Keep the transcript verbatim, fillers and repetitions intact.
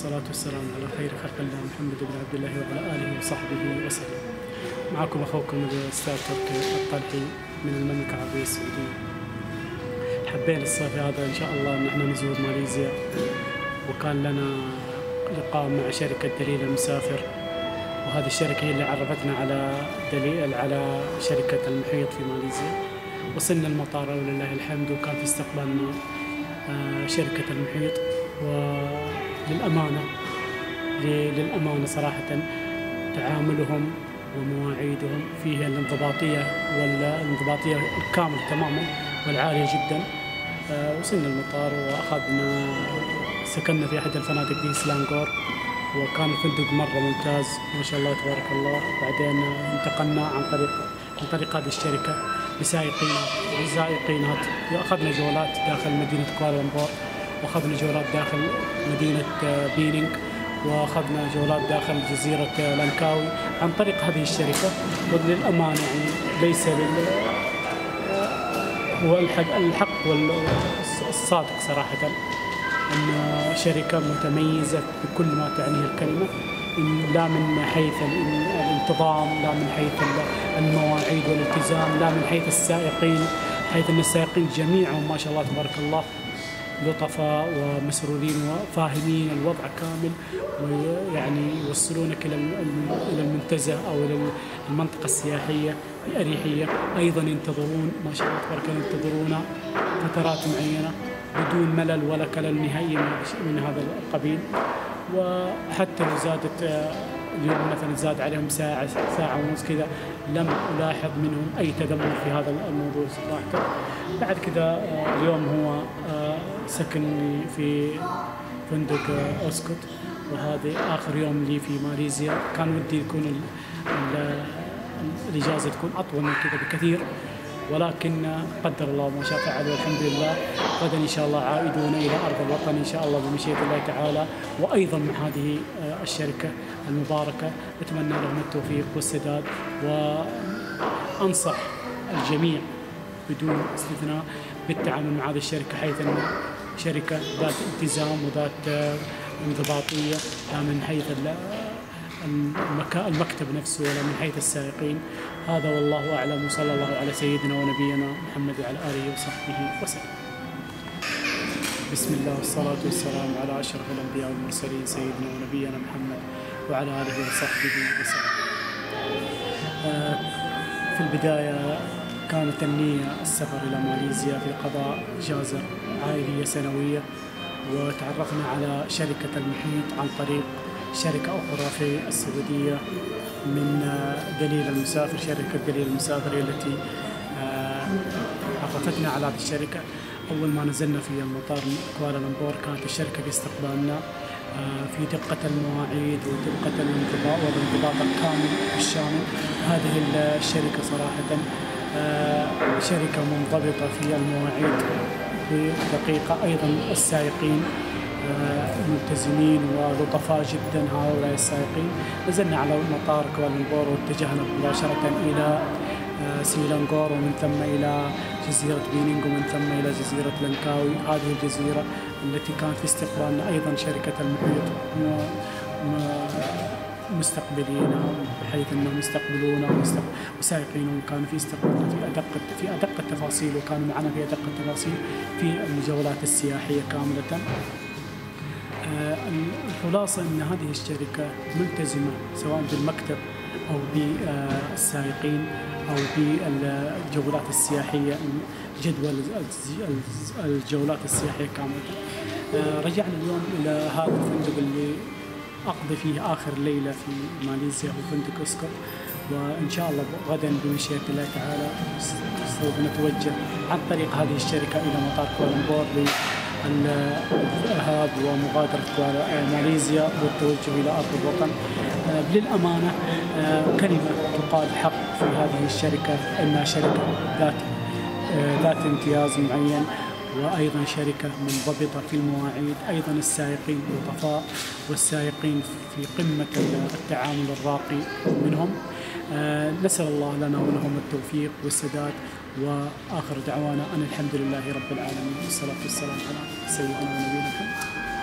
والصلاة والسلام على خير خلق الله محمد بن عبد الله وعلى آله وصحبه وسلم. معكم أخوكم الأستاذ تركي الطلحي من المملكة العربية السعودية. حبينا الصيف هذا إن شاء الله أن احنا نزور ماليزيا، وكان لنا لقاء مع شركة دليل المسافر، وهذه الشركة هي اللي عرفتنا على دليل على شركة المحيط في ماليزيا. وصلنا المطار ولله الحمد، وكان في استقبالنا شركة المحيط، وللأمانة للأمانة صراحة تعاملهم ومواعيدهم فيها الانضباطية والانضباطية الكاملة تماما والعالية جدا. وصلنا المطار وأخذنا سكننا في أحد الفنادق في سلانغور، وكان الفندق مرة ممتاز ما شاء الله تبارك الله. بعدين انتقلنا عن طريق عن طريق هذه الشركة لسائقين لسائقينات أخذنا جولات داخل مدينة كوالالمبور، وأخذنا جولات داخل مدينة بينينغ، وأخذنا جولات داخل جزيرة لانكاوي عن طريق هذه الشركة. وللأمانة يعني ليس هو الحق الحق والصادق صراحة أن شركة متميزة بكل ما تعنيه الكلمة، لا من حيث الانتظام، لا من حيث المواعيد والالتزام، لا من حيث السائقين، حيث أن السائقين جميعهم ما شاء الله تبارك الله لطفاء ومسرورين وفاهمين الوضع كامل، ويعني يوصلونك إلى إلى المنتزه أو إلى المنطقة السياحية بأريحية. أيضا ينتظرون ما شاء الله تبارك الله ينتظرون فترات معينة بدون ملل ولا كلل نهائي من هذا القبيل. وحتى لو زادت اليوم مثلا زاد عليهم ساعة ساعة ونص كذا، لم ألاحظ منهم أي تذمر في هذا الموضوع صراحة. بعد كذا اليوم هو سكن في فندق أوسكوت، وهذا آخر يوم لي في ماليزيا. كان ودي يكون الإجازة تكون أطول من كذا بكثير، ولكن قدر الله ما شاء فعل، والحمد لله. غدا إن شاء الله عائدون إلى أرض الوطن إن شاء الله بمشيئة الله تعالى. وأيضا مع هذه الشركة المباركة أتمنى لهم التوفيق والسداد، وأنصح الجميع بدون استثناء بالتعامل مع هذه الشركة، حيث أن شركة ذات التزام وذات انضباطية، لا من حيث المكتب نفسه ولا من حيث السائقين. هذا والله أعلم، وصلى الله على سيدنا ونبينا محمد وعلى آله وصحبه وسلم. بسم الله والصلاة والسلام على أشرف الأنبياء والمرسلين سيدنا ونبينا محمد وعلى آله وصحبه وسلم. في البداية كانت النية السفر إلى ماليزيا في قضاء إجازة عائلية سنوية، وتعرفنا على شركة المحيط عن طريق شركة أخرى في السعودية من دليل المسافر. شركة دليل المسافر التي عرفتنا على هذه الشركة. أول ما نزلنا في المطار كوالالمبور كانت الشركة باستقبالنا في دقة المواعيد ودقة الانضباط والانضباط الكامل الشامل. هذه الشركة صراحة شركة منضبطة في المواعيد بدقيقة. أيضا السائقين ملتزمين ولطفاء جدا هؤلاء السائقين. نزلنا على مطار كوالالمبور واتجهنا مباشرة إلى سيلانغور، ومن ثم إلى جزيرة بينينغ، ومن ثم إلى جزيرة لانكاوي. هذه الجزيرة التي كانت في استقبالنا أيضا شركة المحيط مستقبلين، بحيث أنهم يستقبلونا وسائقين كانوا في استقبالنا في أدق في أدق التفاصيل، وكانوا معنا في أدق التفاصيل في الجولات السياحية كاملة. الخلاصة أن هذه الشركة ملتزمة سواء بالمكتب أو بالسائقين أو بالجولات السياحية، جدول الجولات السياحية كاملة. رجعنا اليوم إلى هذا الفندق اللي أقضي فيه آخر ليلة في ماليزيا، هو فندق أوسكوت. وإن شاء الله غدا بمشيئة الله تعالى سوف نتوجه عن طريق هذه الشركة إلى مطار كوالالمبور للذهاب ومغادرة ماليزيا والتوجه إلى أرض الوطن. للأمانة كلمة تقال حق في هذه الشركة، أنها شركة ذات ذات امتياز معين، وأيضا شركة منضبطة في المواعيد. أيضا السائقين لطفاء، والسائقين في قمة التعامل الراقي منهم. نسأل الله لنا ولهم التوفيق والسداد، وآخر دعوانا أن الحمد لله رب العالمين، والصلاة والسلام على سيدنا ونبينا محمد.